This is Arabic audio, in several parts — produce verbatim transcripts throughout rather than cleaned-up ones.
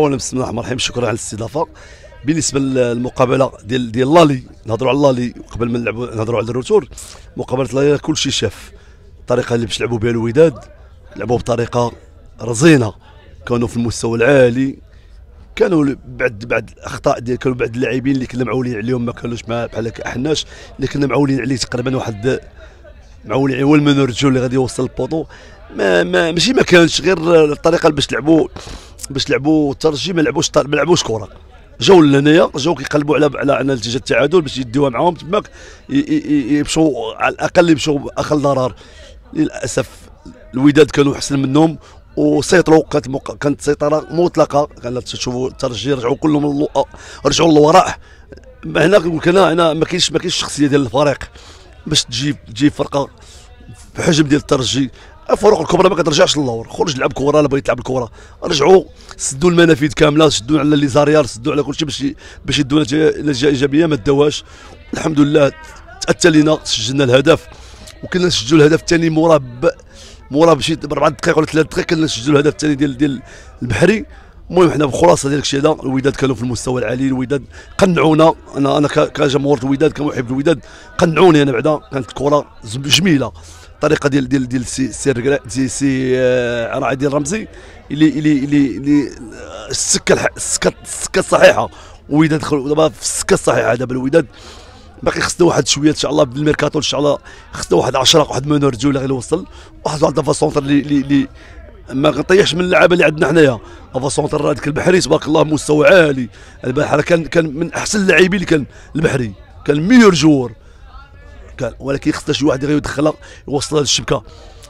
اولا بسم الله الرحمن الرحيم، شكرا على الاستضافه. بالنسبه للمقابله ديال ديال لالي، نهضروا على لالي قبل ما نلعبوا نهضروا على الروتور. مقابله لالي كلشي شاف الطريقه اللي باش لعبوا بها الوداد، لعبوا بطريقه رزينه، كانوا في المستوى العالي. كانوا بعد بعد الاخطاء ديال كانوا بعد اللاعبين اللي كنا معولين عليهم ما كانوش بحال هكا احناش، اللي كنا معولين عليه تقريبا واحد معولين هو المنورجو اللي غادي يوصل البوطو. ما, ما ماشي ما كانش غير الطريقه اللي باش لعبوا باش لعبوا الترجي، ما لعبوش ما لعبوش كره. جاو لهنايا جاو كيقلبوا على على على نتيجه التعادل باش يديوها معاهم تماك، يمشوا على الاقل يمشوا اقل ضرر. للاسف الوداد كانوا احسن منهم وسيطروا، كانت مق... كانت سيطره مطلقه. كانت تشوفوا الترجي رجعوا كلهم اللو... رجعوا للوراء. هنا كنقول لك انا انا ما كاينش ما كاينش الشخصيه ديال الفريق باش تجيب تجيب فرقه بحجم ديال الترجي. الفروق الكبرى ما كترجعش للور. خرج لعب كره، الا بغيت تلعب الكره رجعوا سدوا المنافذ كامله، سدوا على لي زاريار، سدوا على كلشي باش باش يدوا نتيجه ايجابيه. ما داوهاش الحمد لله. تاتى لينا، سجلنا الهدف وكنا نسجلوا الهدف الثاني مورا ب... مورا بشي بربع دقائق ولا ثلاث دقائق كنا نسجلوا الهدف الثاني ديال ديال البحري. المهم حنا بخلاصه ديال الشيء هذا، الوداد كانوا في المستوى العالي. الوداد قنعونا، انا انا كجمهور الوداد كمحب الوداد قنعوني انا بعدا. كانت الكره جميله، الطريقه ديال ديال ديال سي سي سي, سي آه راعي ديال رمزي اللي اللي اللي, اللي السكه السكه السكه الصحيحه. الوداد دخل دابا في السكه الصحيحه. دابا الوداد باقي خصنا واحد شويه ان شاء الله بالميركاتو، ان شاء الله خصنا واحد عشرة واحد منورجو اللي غير يوصل، واحد واحد افا سونتر اللي اللي ما كنطيحش من اللعابه اللي عندنا حنايا. افا سونتر هذاك البحري تبارك الله مستوى عالي. البحر كان كان من احسن اللاعبين اللي كان البحري، كان ميور جور كان، ولكن خصنا شي واحد غير يدخلها يوصلها للشبكه.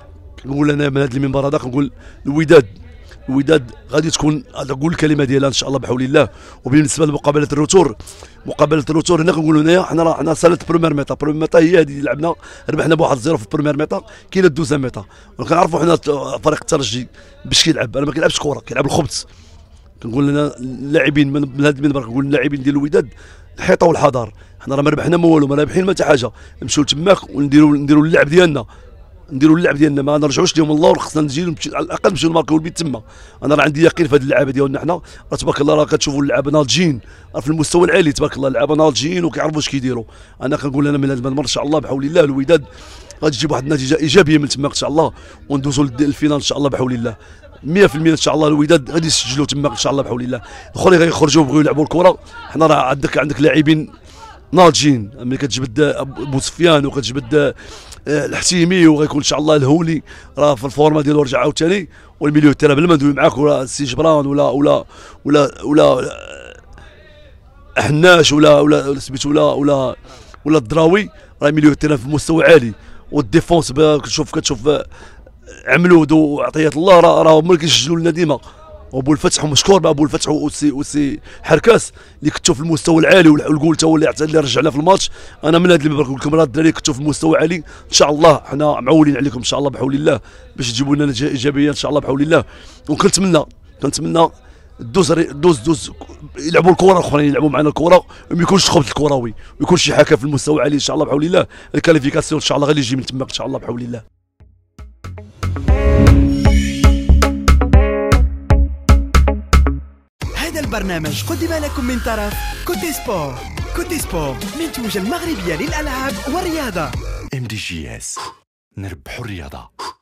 كنقول انا من هذا المنبر هذا كنقول الوداد الوداد غادي تكون نقول الكلمه ديالها ان شاء الله بحول الله. وبالنسبه لمقابله الروتور، مقابله الروتور هنا كنقولوا هنايا حنا راه حنا سالت برومير ميطا. برومير ميطا هي هذه اللي لعبنا، ربحنا بواحد صفر في البرومير ميطا. كاينه الدوزا ميطا وكنعرفوا حنا فريق الترجي باش كيلعب، انا ما كيلعبش كره، كيلعب الخبز. كنقول لنا اللاعبين من هذا المنبر كنقول اللاعبين ديال الوداد الحيطه والحذر. حنا راه ما ربحنا ما والو، ما رابحين ما حتى حاجه. نمشيو تماك ونديروا نديروا اللعب ديالنا، نديروا اللعب ديالنا، ما نرجعوش لهم اللور. خصنا نجيو على الاقل نمشيو نماركيو البيت تما. انا راه عندي يقين في هذه اللعابه ديالنا حنا، راه تبارك الله راه كتشوفوا اللعابه ناضجين في المستوى العالي تبارك الله. اللعابه ناضجين وكيعرفوا اش كيديروا. انا كنقول انا من هذا المنبر ان شاء الله بحول الله الوداد غادي تجيب واحد النتيجه ايجابيه من تما ان شاء الله، وندوزوا للفينال ان شاء الله بحول الله مية في المية ان شاء الله. الوداد غادي يسجلوا تما ان شاء الله بحول الله. الاخرين غيخرجوا بغيو يلعبوا الكره. حنا راه عندك عندك لاعبين ناضجين، ملي كتجبد بوسفيان وكتجبد الحتيمي وغيكون ان شاء الله الهولي راه في الفورما ديالو رجع عاوتاني، والميليو تيرا بلا ما ندوي معاك ولا سي جبران ولا ولا ولا ولا حناش ولا ولا سميتو ولا ولا ولا الدراوي، راه ميليو تيرا في مستوى عالي. والديفونس كتشوف كتشوف عملود وعطيه الله راه راه هما اللي كيسجلوا لنا ديما. وابو الفتح ومشكور بابو الفتح وسي وسي حركاس اللي كنتو في المستوى العالي، والجول تا هو اللي اللي رجعنا في الماتش. انا من هذا اللي نقول لكم راه الدراري كنتو في المستوى عالي. ان شاء الله حنا معولين عليكم ان شاء الله بحول الله باش تجيبوا لنا نتيجه ايجابيه ان شاء الله بحول الله. وكنتمنى كنتمنى دوز دوز دوز يلعبوا الكره، الاخرين يلعبوا معنا الكره، وما يكونش خبط الكروي ويكون شي حاجه في المستوى العالي ان شاء الله بحول الله. الكاليفيكاسيون ان شاء الله غادي يجي من تماك ان شاء الله بحول الله. هذا البرنامج قدم لكم من طرف كوتي سبور. كوتي سبور منتوجة المغربية للألعاب والرياضة. ام دي جي اس، نربحوا الرياضة.